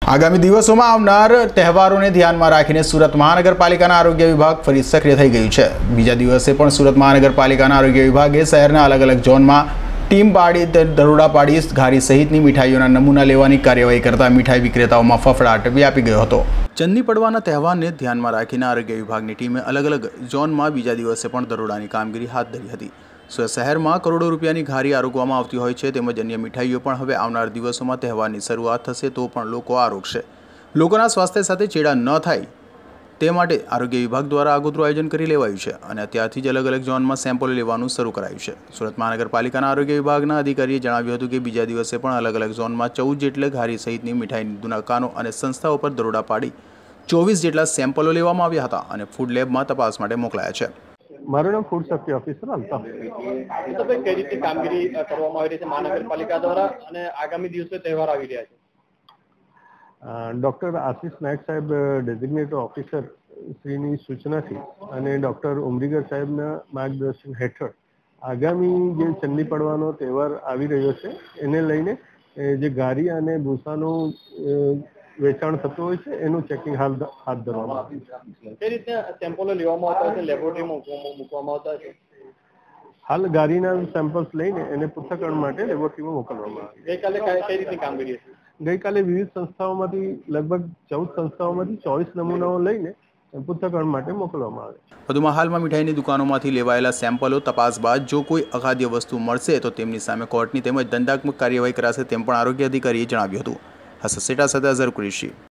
આગામી દિવસોમાં આવનાર તહેવારોને ધ્યાનમાં રાખીને સુરત મહાનગરપાલિકાના આરોગ્ય વિભાગ ફરી સક્રિય થઈ ગયું છે। બીજા દિવસે પણ સુરત મહાનગરપાલિકાના આરોગ્ય વિભાગે શહેરના અલગ અલગ ઝોનમાં ટીમ પાડી દરોડા પાડી ઘારી સહિતની મીઠાઈઓના નમૂના લેવાની કાર્યવાહી કરતા મીઠાઈ વિક્રેતાઓમાં ફફડાટ વ્યાપી ગયો હતો। ચંદી પડવાના તહેવારને ધ્યાનમાં રાખીને આરોગ્ય વિભાગની ટીમે અલગ અલગ ઝોનમાં બીજા દિવસે પણ દરોડાની કામગીરી હાથ ધરી હતી। સુરત શહેરમાં કરોડો રૂપિયાની ઘારી આરોગવામાં આવતી હોય છે, તેમજ અન્ય મીઠાઈઓ પણ હવે આવનાર દિવસોમાં તહેવારની શરૂઆત થશે તો પણ લોકો આરોગશે। લોકોના સ્વાસ્થ્ય સાથે ચેડા ન થાય તે માટે આરોગ્ય વિભાગ દ્વારા આગોતરું આયોજન કરી લેવાયું છે અને અત્યારથી જ અલગ અલગ ઝોનમાં સેમ્પલ લેવાનું શરૂ કરાયું છે। સુરત મહાનગરપાલિકાના આરોગ્ય વિભાગના અધિકારીએ જણાવ્યું હતું કે બીજા દિવસે પણ અલગ અલગ ઝોનમાં 14 જેટલા ઘારી સહિતની મીઠાઈની દુકાનો અને સંસ્થાઓ પર દરોડા પાડી 24 જેટલા સેમ્પલો લેવામાં આવ્યા હતા અને ફૂડ લેબમાં તપાસ માટે મોકલાયા છે। મારું નામ ફૂડ સેફ્ટી ઓફિસર અલ્તાફ। કઈ રીતે કામગીરી કરવામાં આવી રહી છે મહાનગરપાલિકા દ્વારા અને આગામી દિવસે તહેવાર આવી રહ્યા છે? ડૉક્ટર આશિષ નાયક સાહેબ ડેઝિગ્નેટેડ ઓફિસર શ્રીની સૂચનાથી અને ડૉક્ટર ઉમરીગર સાહેબના માર્ગદર્શન હેઠળ આગામી જે ચંદી પડવાનો તહેવાર આવી રહ્યો છે એને લઈને જે ઘારી અને ભૂસાનું વેચાણ થતું હોય છે એનું ચેકિંગ હાથ ધરવામાં આવ્યું છે। કઈ રીતે સેમ્પલો લેવામાં આવતા હોય છે, લેબોરેટરીમાં મૂકવામાં આવતા છે? હાલ ઘારીના સેમ્પલ્સ લઈને એને પૃથ્થકરણ માટે લેબોરેટરીમાં મોકલવામાં આવે। ગઈકાલે કઈ રીતની કામગીરી હતી? ગઈકાલે વિવિધ સંસ્થાઓમાંથી લગભગ 14 સંસ્થાઓમાંથી 24 નમૂનાઓ લઈને પૃથ્થકરણ માટે મોકલવામાં આવે। વધુમાં હાલમાં મીઠાઈની દુકાનોમાંથી લેવાયેલા સેમ્પલો તપાસ બાદ જો કોઈ અખાદ્ય વસ્તુ મળશે તો તેમની સામે કોર્ટની તેમજ દંડાત્મક કાર્યવાહી કરાશે તેમ પણ આરોગ્ય અધિકારીએ જણાવ્યું હતું। હસન સેટા સાથે અઝહર કુરેશી।